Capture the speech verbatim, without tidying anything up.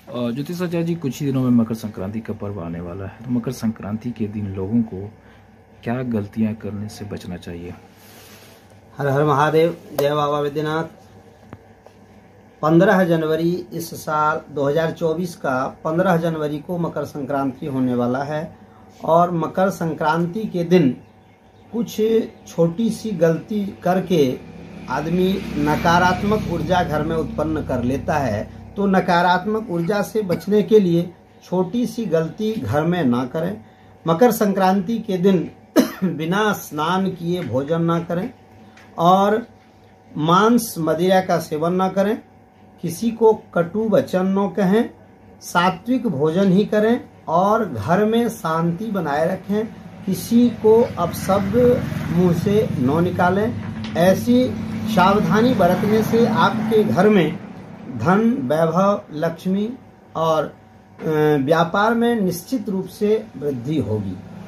ज्योतिषाचार्य जी, कुछ ही दिनों में मकर संक्रांति का पर्व आने वाला है, तो मकर संक्रांति के दिन लोगों को क्या गलतियां करने से बचना चाहिए? हर हर महादेव, जय बाबा विद्यनाथ। पंद्रह जनवरी इस साल दो हज़ार चौबीस का पंद्रह जनवरी को मकर संक्रांति होने वाला है और मकर संक्रांति के दिन कुछ छोटी सी गलती करके आदमी नकारात्मक ऊर्जा घर में उत्पन्न कर लेता है। तो नकारात्मक ऊर्जा से बचने के लिए छोटी सी गलती घर में ना करें। मकर संक्रांति के दिन बिना स्नान किए भोजन ना करें और मांस मदिरा का सेवन ना करें। किसी को कटु वचन न कहें, सात्विक भोजन ही करें और घर में शांति बनाए रखें। किसी को अपशब्द मुंह से न निकालें। ऐसी सावधानी बरतने से आपके घर में धन, वैभव, लक्ष्मी और व्यापार में निश्चित रूप से वृद्धि होगी।